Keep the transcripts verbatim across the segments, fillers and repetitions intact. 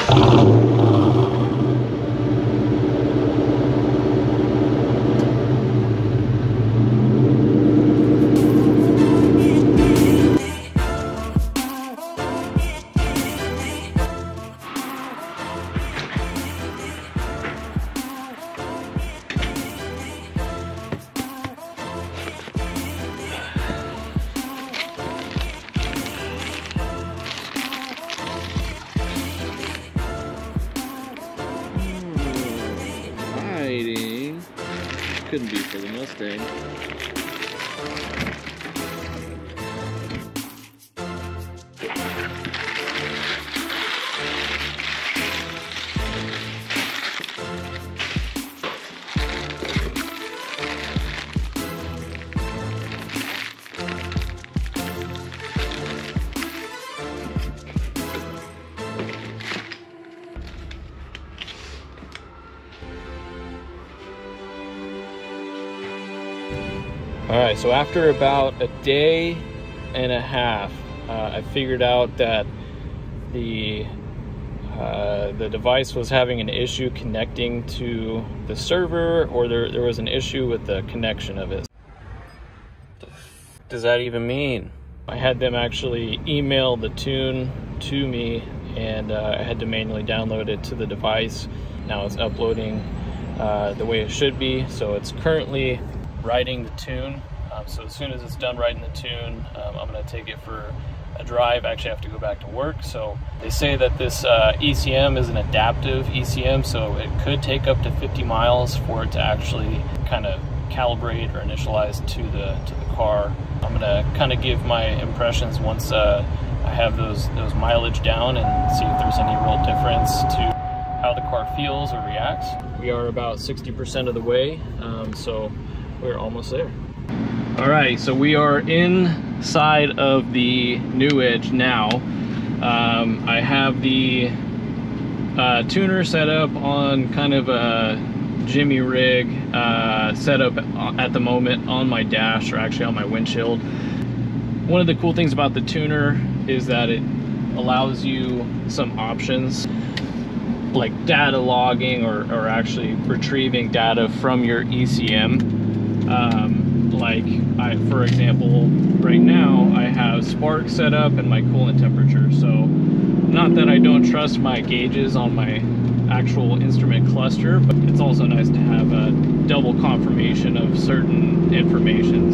Couldn't be for the Mustang. All right, so after about a day and a half, uh, I figured out that the uh, the device was having an issue connecting to the server, or there, there was an issue with the connection of it. What does that even mean? I had them actually email the tune to me, and uh, I had to manually download it to the device. Now it's uploading uh, the way it should be, so it's currently writing the tune. Um, so as soon as it's done writing the tune, um, I'm going to take it for a drive. I actually have to go back to work. So they say that this uh, E C M is an adaptive E C M, so it could take up to fifty miles for it to actually kind of calibrate or initialize to the to the car. I'm going to kind of give my impressions once uh, I have those those mileage down and see if there's any real difference to how the car feels or reacts. We are about sixty percent of the way, um, so we're almost there. All right, so we are inside of the New Edge now. Um, I have the uh, tuner set up on kind of a Jimmy rig uh, set up at the moment on my dash, or actually on my windshield. One of the cool things about the tuner is that it allows you some options like data logging, or, or actually retrieving data from your E C M. Um, like I, for example, right now I have spark set up and my coolant temperature. So not that I don't trust my gauges on my actual instrument cluster, but it's also nice to have a double confirmation of certain information.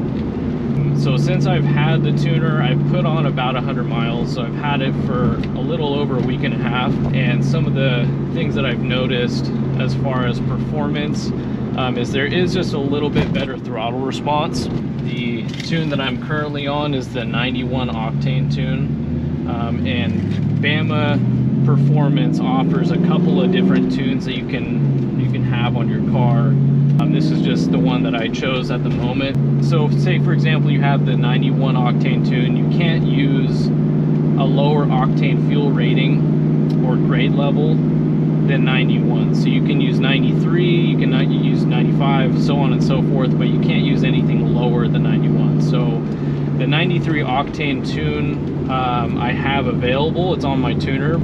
So, so since I've had the tuner, I've put on about one hundred miles. So I've had it for a little over a week and a half, and some of the things that I've noticed as far as performance Um, is there is just a little bit better throttle response. The tune that I'm currently on is the ninety-one Octane tune, um, and BAMA Performance offers a couple of different tunes that you can you can have on your car. Um, this is just the one that I chose at the moment. So say for example you have the ninety-one Octane tune, you can't use a lower octane fuel rating or grade level than ninety-one. So you can use ninety-three, you can use ninety-five, so on and so forth, but you can't use anything lower than ninety-one. So the ninety-three Octane tune um, I have available. It's on my tuner.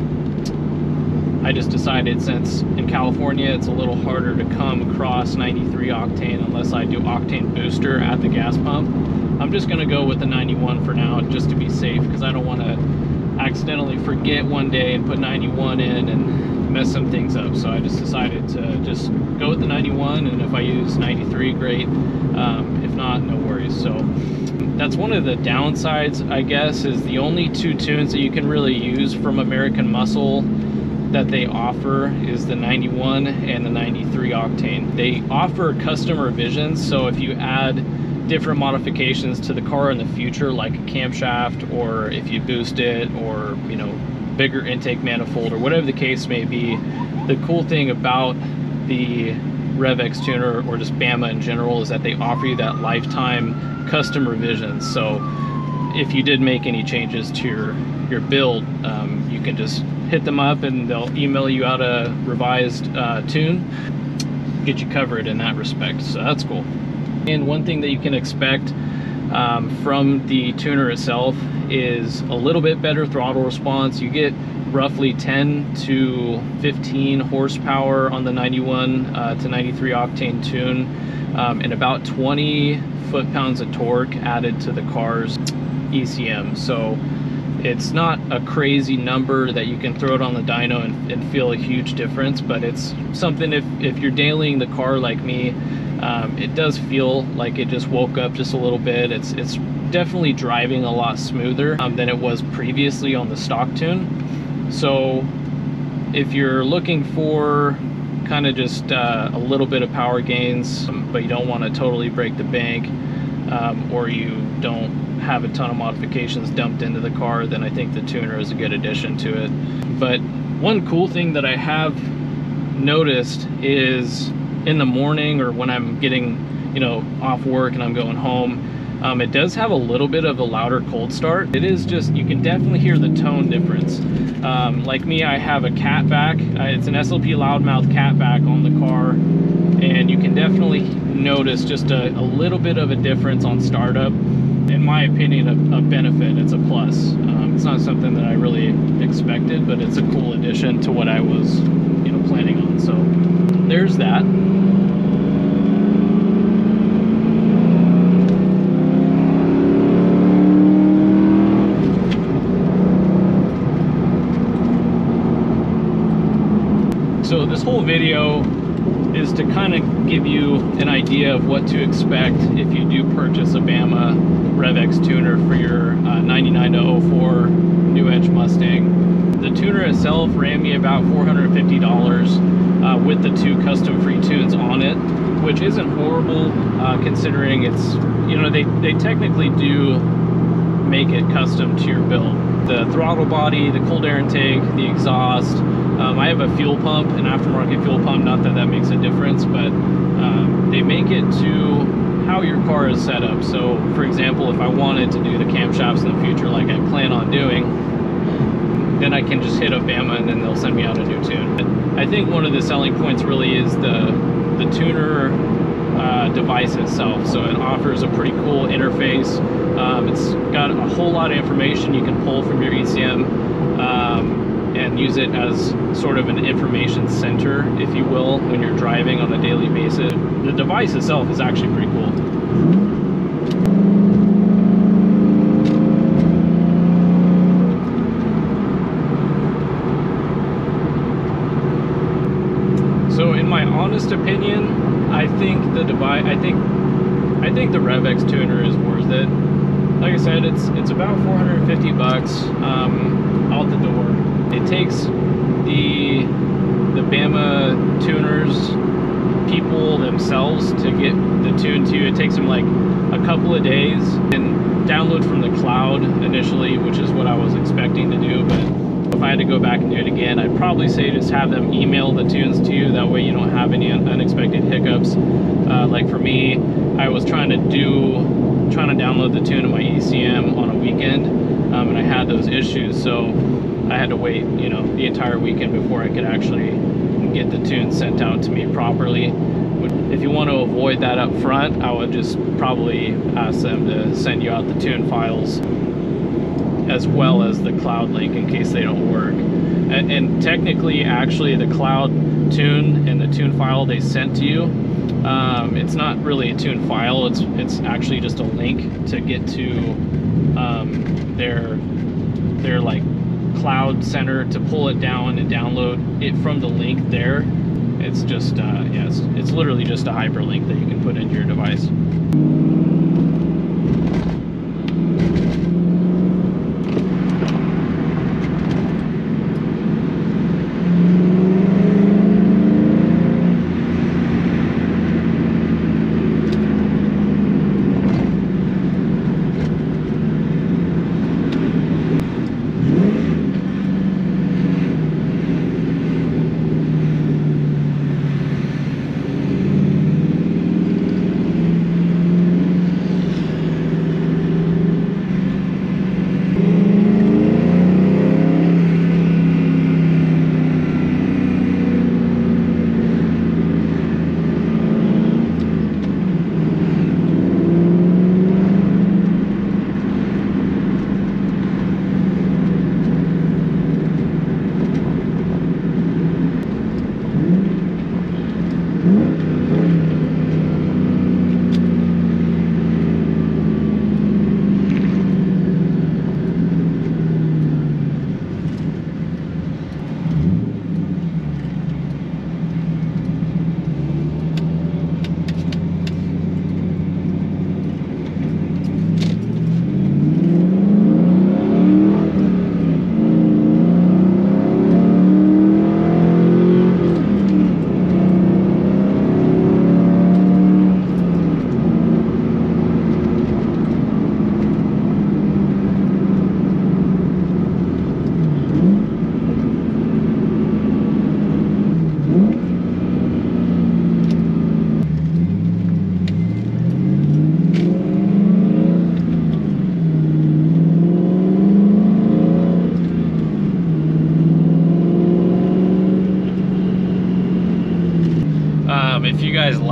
I just decided, since in California it's a little harder to come across ninety-three Octane unless I do Octane booster at the gas pump, I'm just gonna go with the ninety-one for now, just to be safe, because I don't want to accidentally forget one day and put ninety-one in and mess some things up. So I just decided to just go with the ninety-one, and if I use ninety-three, great. Um, if not, no worries. So that's one of the downsides, I guess, is the only two tunes that you can really use from American Muscle that they offer is the ninety-one and the ninety-three Octane. They offer custom revisions, so if you add different modifications to the car in the future, like a camshaft, or if you boost it, or you know, bigger intake manifold, or whatever the case may be, the cool thing about the REV-X Tuner, or just BAMA in general, is that they offer you that lifetime custom revisions. So if you did make any changes to your your build, um, you can just hit them up and they'll email you out a revised uh, tune, get you covered in that respect. So that's cool. And one thing that you can expect um, from the tuner itself is a little bit better throttle response. You get roughly ten to fifteen horsepower on the ninety-one uh, to ninety-three octane tune, um, and about twenty foot-pounds of torque added to the car's E C M. So it's not a crazy number that you can throw it on the dyno and, and feel a huge difference, but it's something, if, if you're dailying the car like me, um, it does feel like it just woke up just a little bit. It's, it's definitely driving a lot smoother um, than it was previously on the stock tune. So if you're looking for kind of just uh, a little bit of power gains, um, but you don't want to totally break the bank, um, or you don't have a ton of modifications dumped into the car, then I think the tuner is a good addition to it. But one cool thing that I have noticed is in the morning, or when I'm getting, you know, off work and I'm going home, um, it does have a little bit of a louder cold start. It is just, you can definitely hear the tone difference. Um, like me, I have a catback. Uh, it's an S L P loudmouth catback on the car, and you can definitely notice just a, a little bit of a difference on startup. In my opinion, a, a benefit. It's a plus. Um, it's not something that I really expected, but it's a cool addition to what I was, you know, planning on. So there's that. So this whole video is to kind of give you an idea of what to expect if you do purchase a BAMA REV-X Tuner for your uh, ninety-nine to oh four New Edge Mustang. The tuner itself ran me about four hundred fifty dollars uh, with the two custom free tunes on it, which isn't horrible uh, considering it's, you know, they, they technically do make it custom to your build. The throttle body, the cold air intake, the exhaust. Um, I have a fuel pump, an aftermarket fuel pump, not that that makes a difference, but um, they make it to how your car is set up. So for example, if I wanted to do the camshafts in the future like I plan on doing, then I can just hit up BAMA and then they'll send me out a new tune. I think one of the selling points really is the, the tuner uh, device itself. So it offers a pretty cool interface. Um, it's got a whole lot of information you can pull from your E C M um, and use it as sort of an information center, if you will, when you're driving on a daily basis. The device itself is actually pretty cool. So in my honest opinion, I think the device, I think, I think the REV-X Tuner is worth it. Like I said, it's it's about four hundred fifty bucks um, out the door. It takes the the BAMA tuners people themselves to get the tune to you. It takes them like a couple of days and download from the cloud initially, which is what I was expecting to do. But if I had to go back and do it again, I'd probably say just have them email the tunes to you. That way you don't have any un unexpected hiccups. Uh, like for me, I was trying to do trying to download the tune in my E C M on a weekend, um, and I had those issues, so I had to wait, you know, the entire weekend before I could actually get the tune sent out to me properly. If you want to avoid that up front, I would just probably ask them to send you out the tune files as well as the cloud link in case they don't work. And, and technically, actually, the cloud tune and the tune file they sent to you, Um, it's not really a tune file, it's it's actually just a link to get to um, their their like cloud center to pull it down and download it from the link there. It's just uh, yeah, it's, it's literally just a hyperlink that you can put into your device.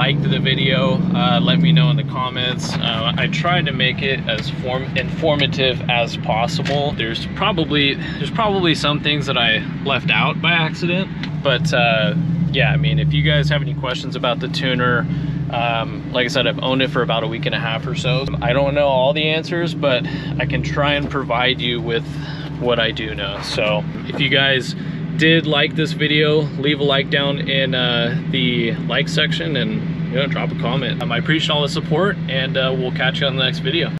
liked the video, uh, let me know in the comments. Uh, I tried to make it as form informative as possible. There's probably there's probably some things that I left out by accident, but uh, yeah, I mean, if you guys have any questions about the tuner, um, like I said, I've owned it for about a week and a half or so. I don't know all the answers, but I can try and provide you with what I do know. So if you guys did like this video, leave a like down in uh, the like section, and you know, drop a comment. Um, I appreciate all the support, and uh, we'll catch you on the next video.